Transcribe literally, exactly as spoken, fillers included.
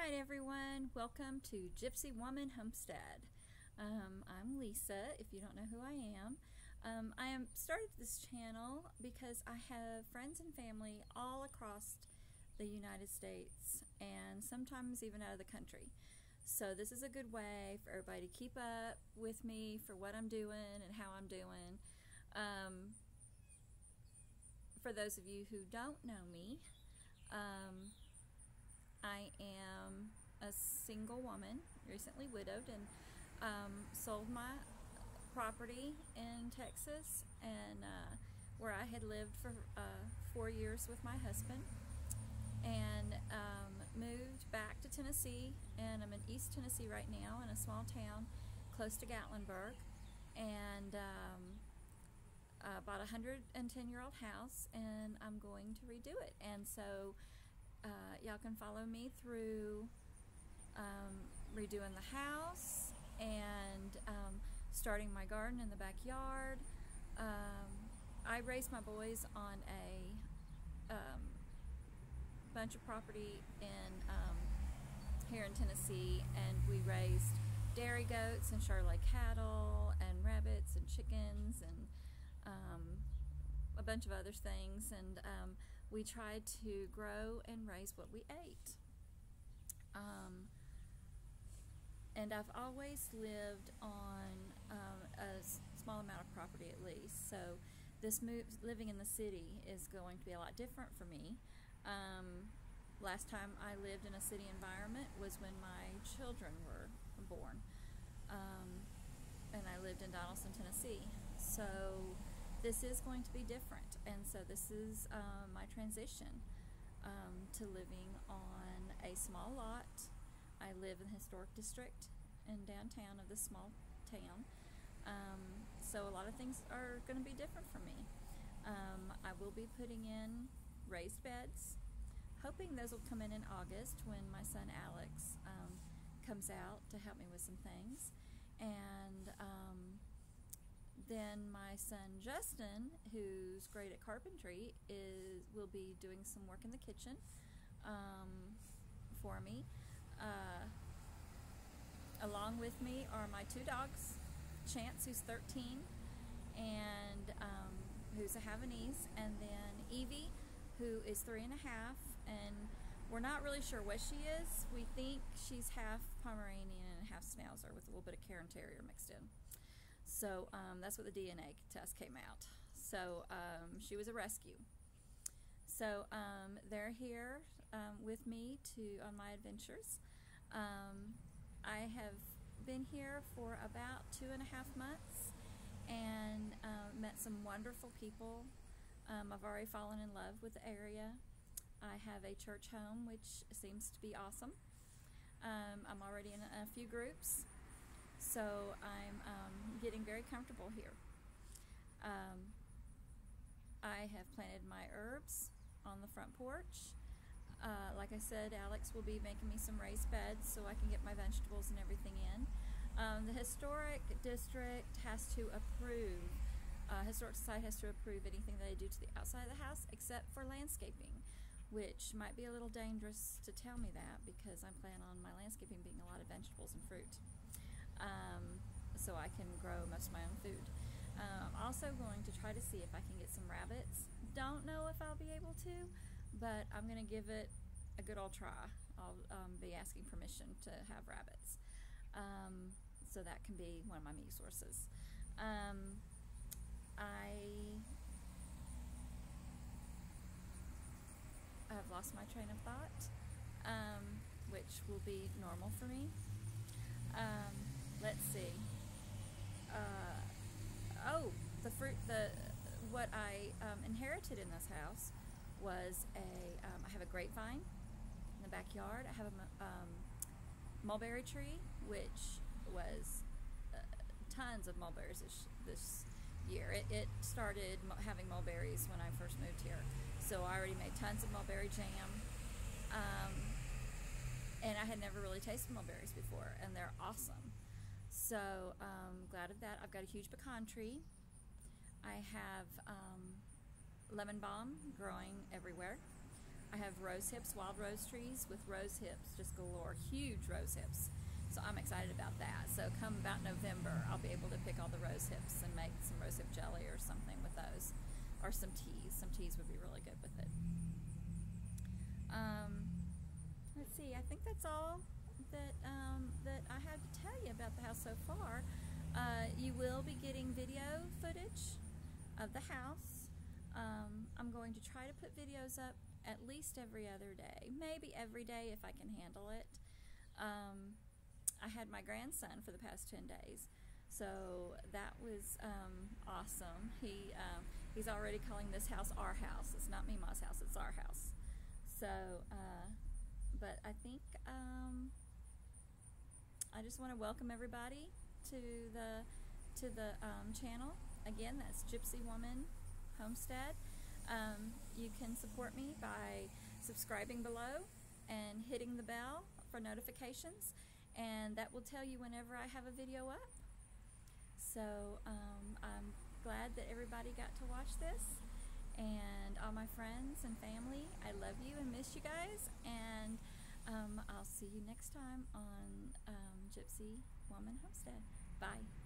Alright everyone, welcome to Gypsy Woman Homestead. Um, I'm Lisa, if you don't know who I am. Um, I am started this channel because I have friends and family all across the United States and sometimes even out of the country. So this is a good way for everybody to keep up with me for what I'm doing and how I'm doing. Um, for those of you who don't know me, um, I am a single woman, recently widowed, and um, sold my property in Texas, and uh, where I had lived for uh, four years with my husband, and um, moved back to Tennessee. And I'm in East Tennessee right now, in a small town close to Gatlinburg, and um, uh, bought a one hundred ten year old house, and I'm going to redo it. And so Uh, y'all can follow me through um, redoing the house and um, starting my garden in the backyard. Um, I raised my boys on a um, bunch of property in um, here in Tennessee, and we raised dairy goats and Charolais cattle and rabbits and chickens and um, a bunch of other things, and um, we tried to grow and raise what we ate. Um, and I've always lived on um, a small amount of property at least, so this move, living in the city, is going to be a lot different for me. Um, last time I lived in a city environment was when my children were born, um, and I lived in Donaldson, Tennessee. So this is going to be different, and so this is um, my transition um, to living on a small lot. I live in the historic district in downtown of this small town, um, so a lot of things are going to be different for me. Um, I will be putting in raised beds, hoping those will come in in August when my son Alex um, comes out to help me with some things, and um, then my son Justin, who's great at carpentry, is will be doing some work in the kitchen um, for me. Uh, along with me are my two dogs, Chance, who's thirteen, and um, who's a Havanese, and then Evie, who is three and a half, and we're not really sure what she is. We think she's half Pomeranian and half Schnauzer with a little bit of Cairn Terrier mixed in. So um, that's what the D N A test came out. So um, she was a rescue. So um, they're here um, with me to on my adventures. Um, I have been here for about two and a half months and uh, met some wonderful people. Um, I've already fallen in love with the area. I have a church home, which seems to be awesome. Um, I'm already in a, a few groups. So I'm um, getting very comfortable here. Um, I have planted my herbs on the front porch. Uh, like I said, Alex will be making me some raised beds so I can get my vegetables and everything in. Um, the historic district has to approve, uh, Historic Society has to approve anything that I do to the outside of the house except for landscaping, which might be a little dangerous to tell me that because I'm planning on my landscaping being a lot of vegetables and fruit. Um, so I can grow most of my own food. Uh, I'm also going to try to see if I can get some rabbits. Don't know if I'll be able to, but I'm going to give it a good old try. I'll um, be asking permission to have rabbits. Um, so that can be one of my meat sources. Um, I have lost my train of thought, um, which will be normal for me. Um, let's see. Uh, oh, the fruit, the what I um, inherited in this house was a. Um, I have a grapevine in the backyard. I have a um, mulberry tree, which was uh, tons of mulberries this, this year. It, it started having mulberries when I first moved here, so I already made tons of mulberry jam. Um, And I had never really tasted mulberries before, and they're awesome. So um, glad of that. I've got a huge pecan tree. I have um, lemon balm growing everywhere. I have rose hips, wild rose trees with rose hips, just galore, huge rose hips. So I'm excited about that. So come about November, I'll be able to pick all the rose hips and make some rose hip jelly or something with those, or some teas. Some teas would be really good with it. Um, let's see, I think that's all that, um, that I have to tell you about the house so far. Uh, you will be getting video footage of the house. Um, I'm going to try to put videos up at least every other day, maybe every day if I can handle it. Um, I had my grandson for the past ten days, so that was um, awesome. He um, he's already calling this house our house. It's not Mima's house, it's our house. So, uh, but I think um, I just want to welcome everybody to the to the um, channel. Again, that's Gypsy Woman Homestead. Um, you can support me by subscribing below and hitting the bell for notifications, and that will tell you whenever I have a video up. So um, I'm glad that everybody got to watch this, and all my friends and family, I love you and miss you guys, and um, I'll see you next time on um, Gypsy Woman Homestead. Bye.